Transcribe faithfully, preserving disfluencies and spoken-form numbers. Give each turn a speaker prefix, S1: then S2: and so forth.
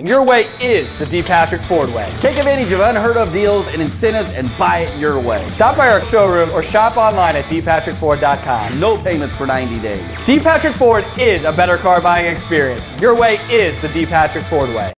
S1: And your way is the D. Patrick Ford way.
S2: Take advantage of unheard of deals and incentives and buy it your way.
S1: Stop by our showroom or shop online at d patrick ford dot com.
S2: No payments for ninety days.
S1: D. Patrick Ford is a better car buying experience. Your way is the D. Patrick Ford way.